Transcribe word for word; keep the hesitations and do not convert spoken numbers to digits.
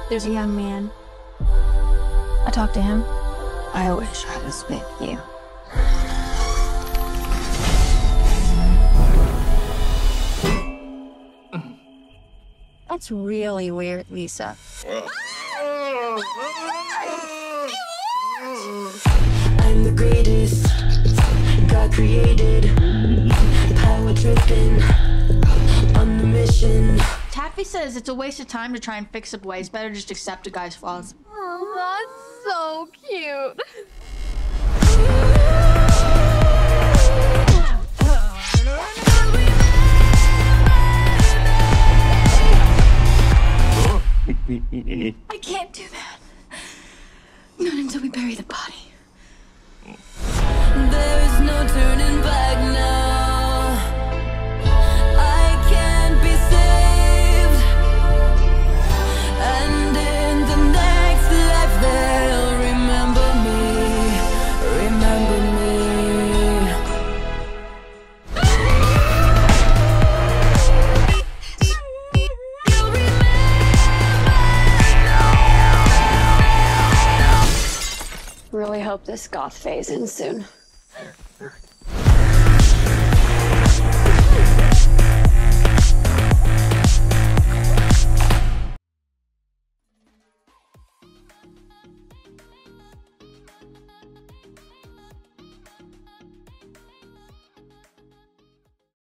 There's a young man. I talked to him. I wish I was with you. That's really weird, Lisa. I'm the greatest God created, power tripping on the mission. Taffy says it's a waste of time to try and fix a boy. It's better just accept a guy's flaws. Oh, that's so cute. I can't do that. Not until we bury the body. There is no turning back now. I can't be saved. And in the next life they'll remember me. Remember me. Really hope this goth phase ends soon.